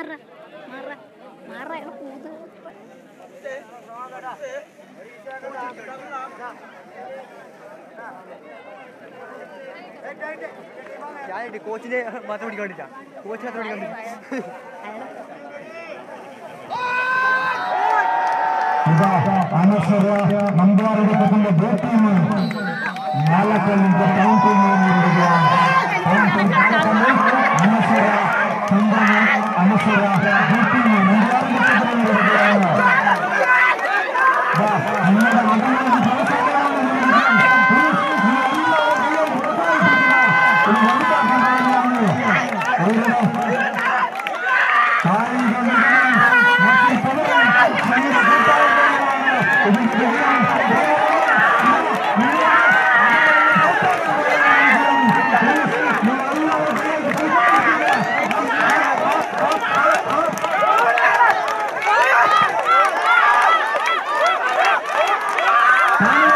കോച്ചിനെ മാത്രം പിടിക്കാൻ വേണ്ടിട്ടാ കോച്ച് മാത്രം പിടിക്കാൻ വേണ്ടി ಅನಸರ ನಂಬಾರಡಿಕೊಂಡು ಬೋಟಿನ ನಾಲ್ಕಲ್ಲಿಂದ ಕೌಂಟಿಂಗ್ ಅನಸರ ಸಂಭ್ರಮ ಅನಸರ ಬೋಟಿನ Come on.